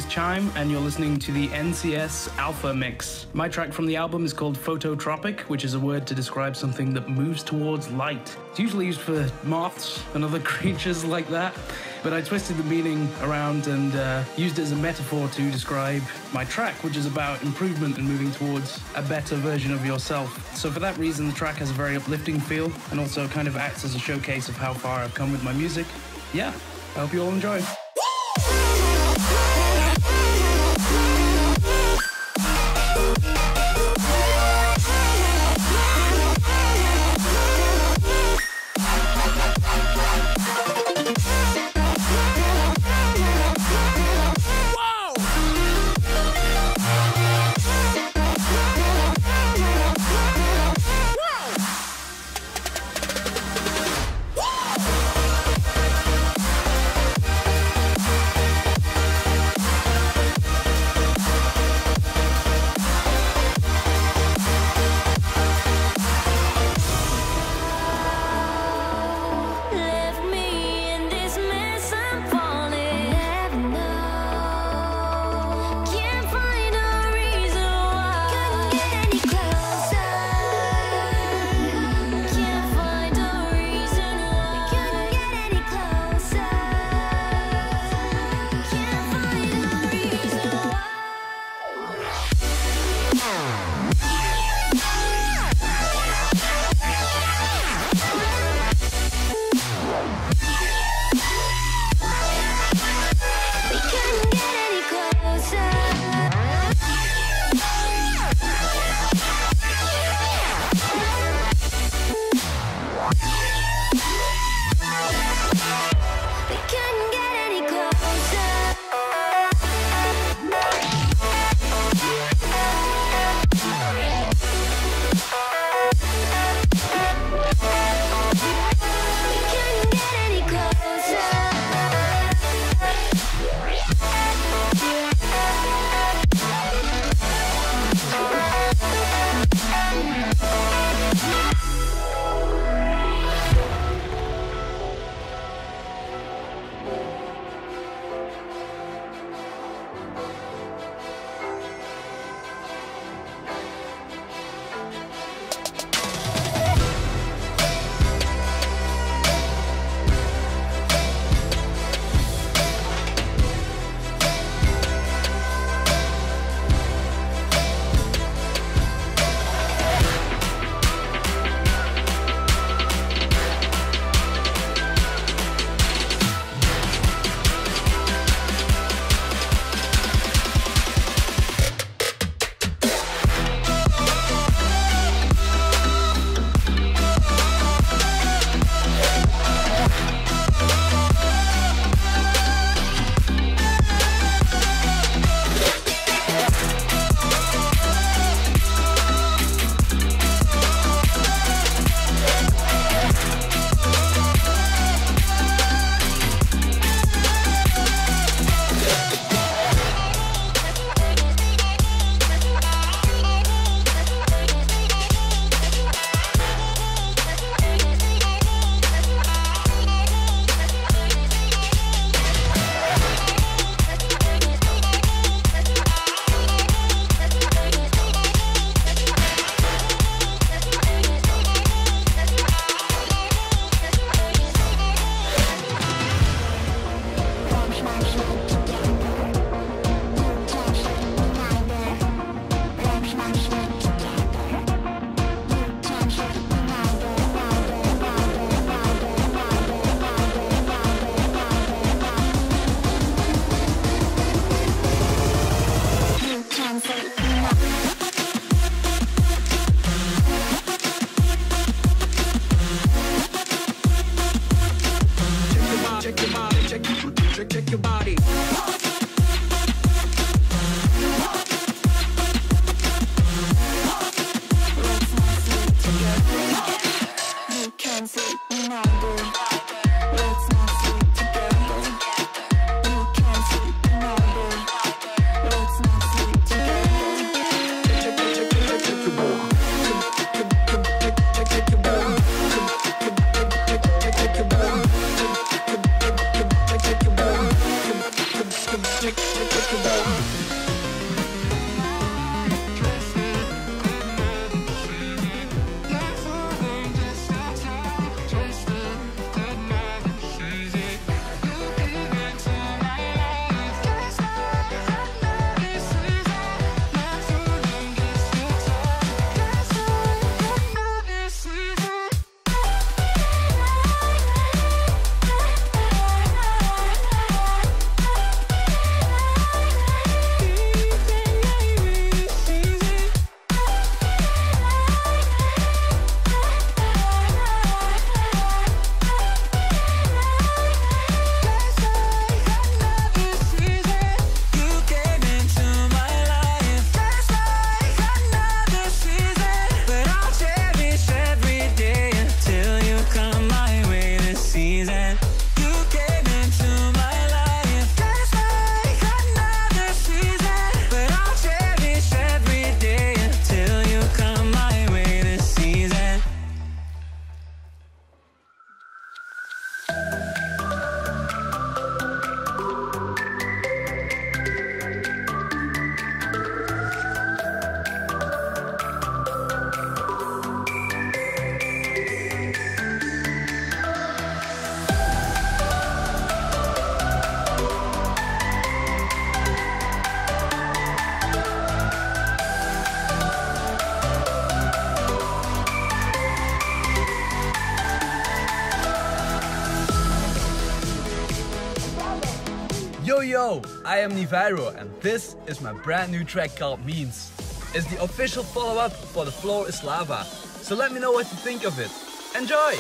is Chime, and you're listening to the NCS Alpha Mix. My track from the album is called Phototropic, which is a word to describe something that moves towards light. It's usually used for moths and other creatures like that, but I twisted the meaning around and used it as a metaphor to describe my track, which is about improvement and moving towards a better version of yourself. So for that reason, the track has a very uplifting feel and also kind of acts as a showcase of how far I've come with my music. Yeah, I hope you all enjoy. Check your body. Yo, I am Nivairo and this is my brand new track called Means. It's the official follow-up for The Floor is Lava. So let me know what you think of it. Enjoy!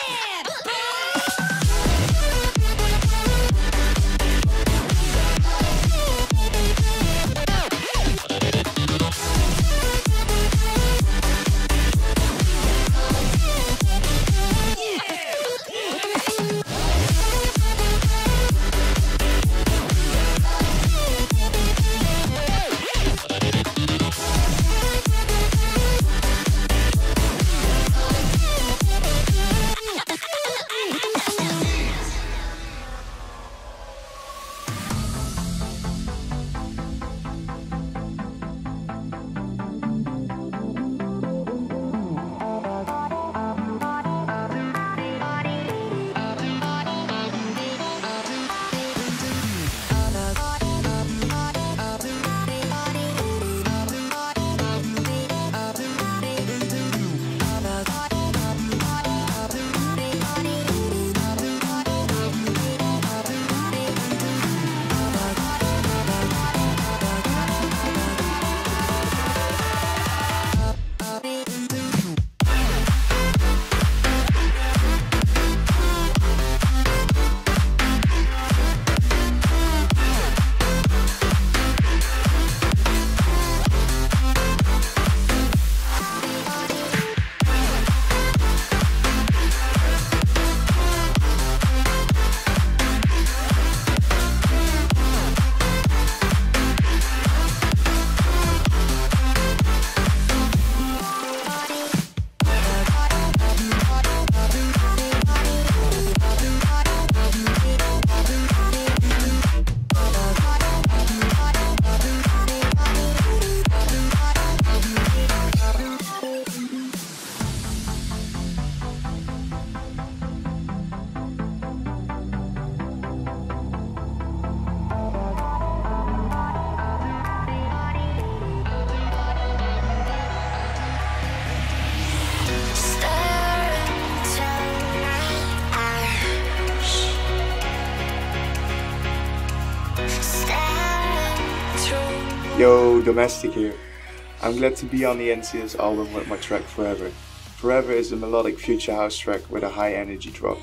Yo, Domestic here. I'm glad to be on the NCS album with my track Forever. Forever is a melodic future house track with a high energy drop.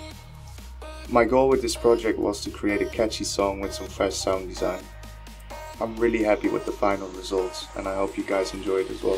My goal with this project was to create a catchy song with some fresh sound design. I'm really happy with the final results and I hope you guys enjoy it as well.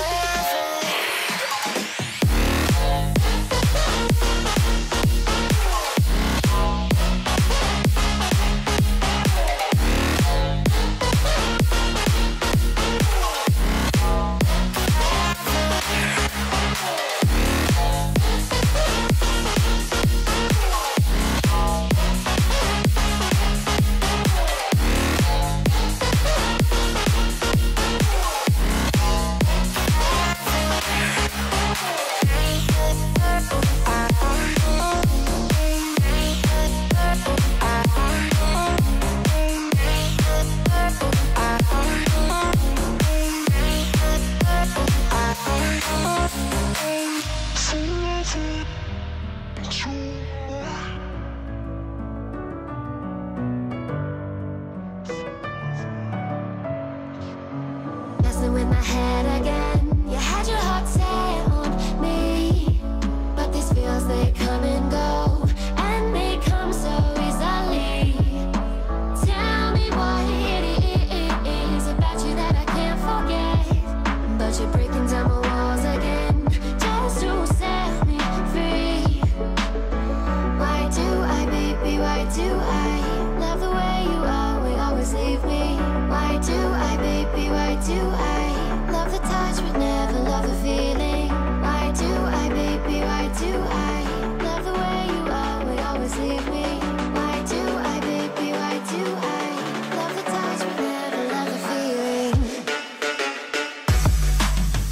Messing with my head again. You had your heart set on me, but these feels, they come and go, and they come so easily. Tell me what it is about you that I can't forget, but you're breaking down my walls again just to set me free. Why do I, baby, why do I love the way you always leave me? Why do I, baby, why do I love the touch but never love the feeling? Why do I, baby, why do I love the way you always leave me? Why do I, baby, why do I love the touch but never love the feeling?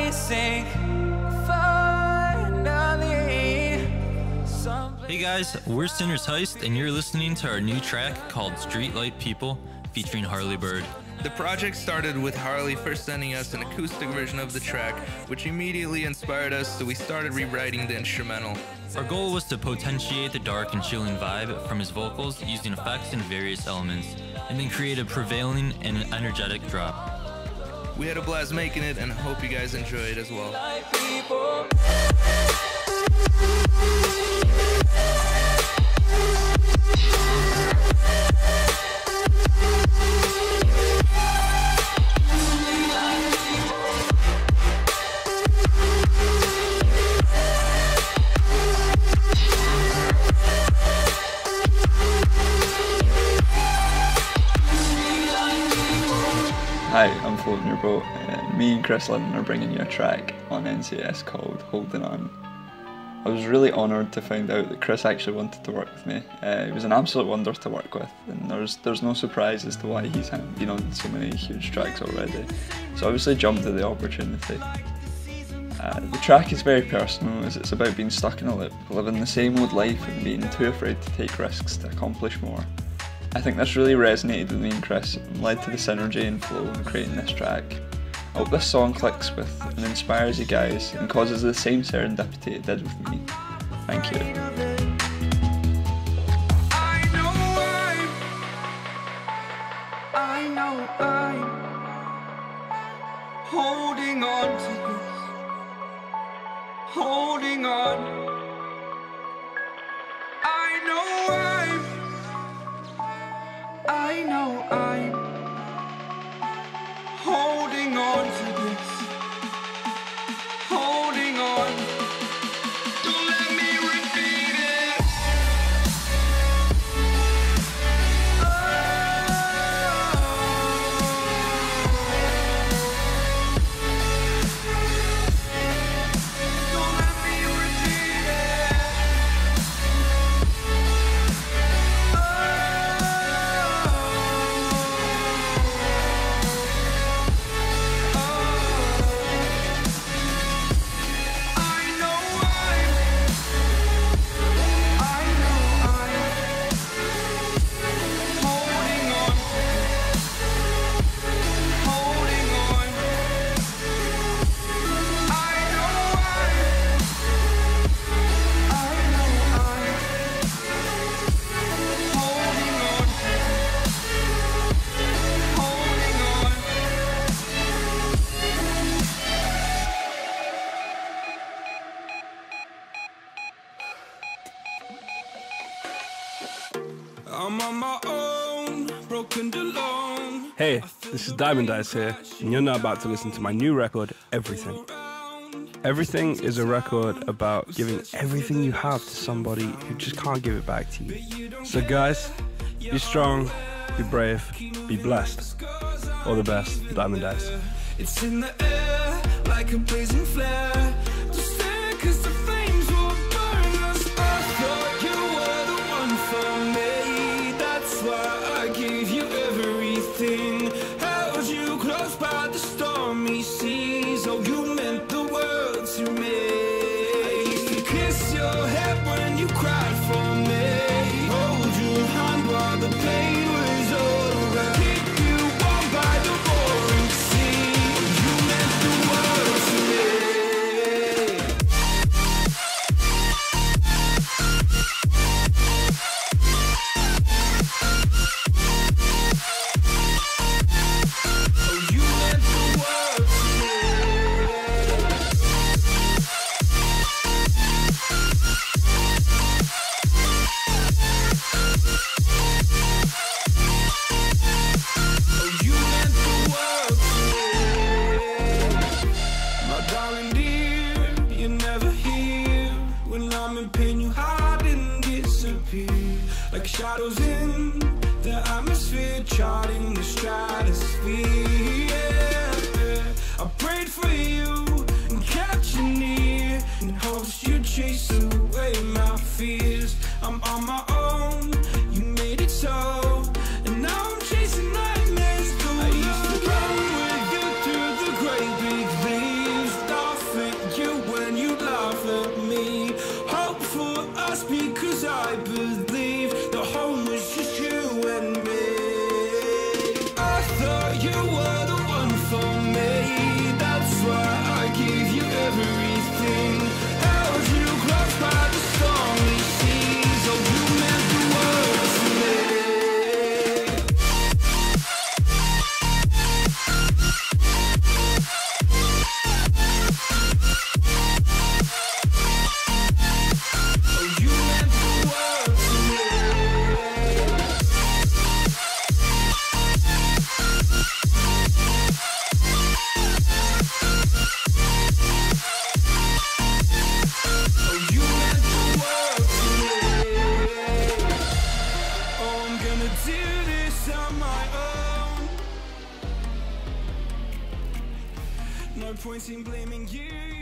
sink. Finally, Hey guys, we're Sinner's Heist, and you're listening to our new track called Streetlight People, featuring Harley Bird. The project started with Harley first sending us an acoustic version of the track, which immediately inspired us, so we started rewriting the instrumental. Our goal was to potentiate the dark and chilling vibe from his vocals using effects and various elements, and then create a prevailing and energetic drop. We had a blast making it, and hope you guys enjoy it as well. Hi, I'm Floating Your Boat, and me and Chris Lynn are bringing you a track on NCS called Holding On. I was really honoured to find out that Chris actually wanted to work with me. He was an absolute wonder to work with, and there's no surprise as to why he's been on so many huge tracks already. So obviously jumped at the opportunity. The track is very personal, as it's about being stuck in a loop, living the same old life and being too afraid to take risks to accomplish more. I think this really resonated with me and Chris and led to the synergy and flow in creating this track. I hope this song clicks with and inspires you guys and causes the same serendipity it did with me. Thank you. I know I'm holding on to this, holding on. I know I'm holding on to this, holding on. Don't let me repeat it. Don't let me repeat it. I'm on my own, broken alone. Hey, this is Diamond Eyes here, and you're now about to listen to my new record, Everything. Everything is a record about giving everything you have to somebody who just can't give it back to you. So guys, be strong, be brave, be blessed. All the best, Diamond Eyes. It's in the air like a blazing flare. Just stare 'cause the flames will burn us. I thought you were the one for me. That's why I gave you everything. Held you close by the stormy seas. Oh, you meant the world to me. I used to kiss your head when you cried for me. Hold your hand while the pain was over. Keep you warm by the roaring sea. You meant the world to me. Oh, you meant the world to me. Oh, you meant the world to me. My darling dear, you're never here. When I'm in pain, you hide and disappear. Like shadows in the atmosphere, charting the stratosphere. Yeah. I prayed for you and kept you near, in hopes you'd chase away my fears. I'm on my own, you made it so, and now I'm chasing nightmares. I used to run with you through the great big leaves, dark no point in blaming you.